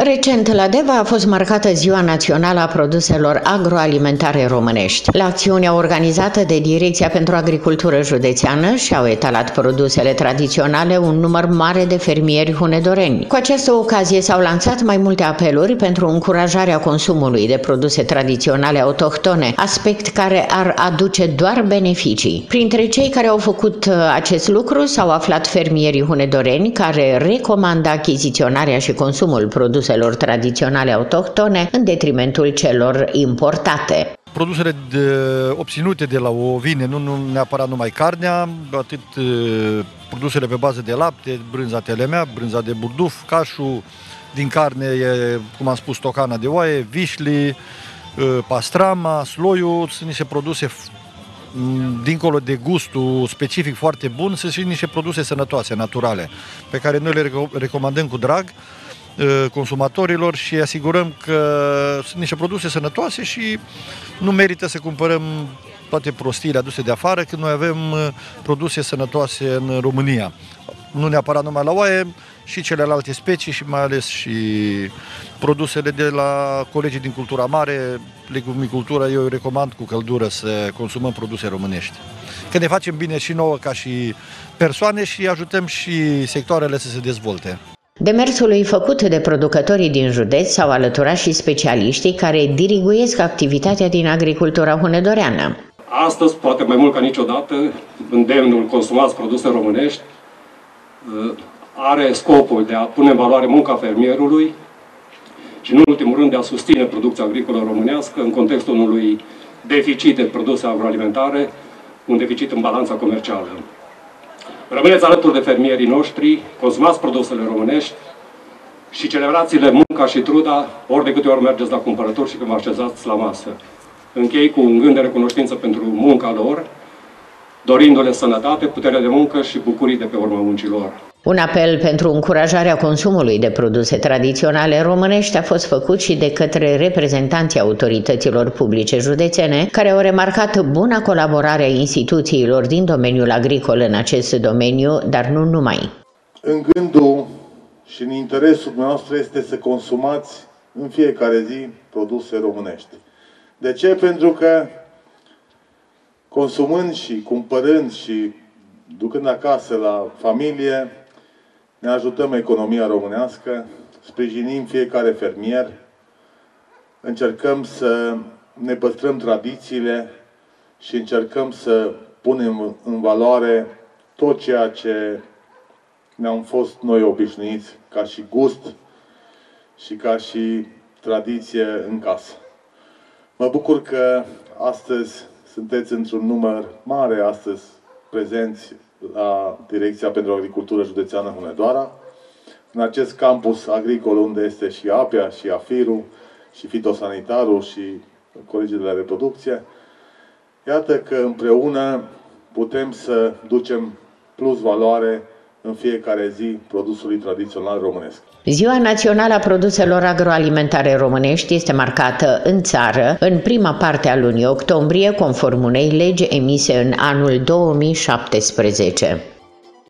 Recent, la Deva a fost marcată Ziua Națională a Produselor Agroalimentare Românești. La acțiunea organizată de Direcția pentru Agricultură Județeană și-au etalat produsele tradiționale un număr mare de fermieri hunedoreni. Cu această ocazie s-au lansat mai multe apeluri pentru încurajarea consumului de produse tradiționale autohtone, aspect care ar aduce doar beneficii. Printre cei care au făcut acest lucru s-au aflat fermierii hunedoreni care recomandă achiziționarea și consumul produselor tradiționale autohtone în detrimentul celor importate. Produsele obținute de la ovine, nu neapărat numai carnea, atât produsele pe bază de lapte, brânza telemea, brânza de burduf, cașul, din carne, cum am spus, tocana de oaie, vișli, pastrama, sloiul, sunt niște produse dincolo de gustul specific foarte bun, sunt și niște produse sănătoase, naturale, pe care noi le recomandăm cu drag consumatorilor și asigurăm că sunt niște produse sănătoase și nu merită să cumpărăm toate prostiile aduse de afară, când noi avem produse sănătoase în România. Nu neapărat numai la oaie, și celelalte specii și mai ales și produsele de la colegii din cultura mare, legumicultura, eu recomand cu căldură să consumăm produse românești. Că ne facem bine și nouă ca și persoane și ajutăm și sectoarele să se dezvolte. Demersului făcut de producătorii din județ s-au alăturat și specialiștii care diriguiesc activitatea din agricultura hunedoreană. Astăzi, poate mai mult ca niciodată, îndemnul consumați produse românești are scopul de a pune în valoare munca fermierului și, în ultimul rând, de a susține producția agricolă românească în contextul unui deficit de produse agroalimentare, un deficit în balanța comercială. Rămâneți alături de fermierii noștri, consumați produsele românești și celebrați-le munca și truda ori de câte ori mergeți la cumpărături și când vă așezați la masă. Închei cu un gând de recunoștință pentru munca lor, dorindu-le sănătate, putere de muncă și bucurii de pe urma muncilor. Un apel pentru încurajarea consumului de produse tradiționale românești a fost făcut și de către reprezentanții autorităților publice județene, care au remarcat buna colaborare a instituțiilor din domeniul agricol în acest domeniu, dar nu numai. În gândul și în interesul nostru este să consumați în fiecare zi produse românești. De ce? Pentru că consumând și cumpărând și ducând acasă la familie, ne ajutăm economia românească, sprijinim fiecare fermier, încercăm să ne păstrăm tradițiile și încercăm să punem în valoare tot ceea ce ne-am fost noi obișnuiți ca și gust și ca și tradiție în casă. Mă bucur că astăzi sunteți într-un număr mare astăzi prezenți la Direcția pentru Agricultură Județeană Hunedoara, în acest campus agricol unde este și APEA, și AFIR-ul, și fitosanitarul, și colegii de la reproducție. Iată că împreună putem să ducem plus valoare în fiecare zi produsului tradițional românesc. Ziua Națională a Produselor Agroalimentare Românești este marcată în țară în prima parte a lunii octombrie, conform unei legi emise în anul 2017.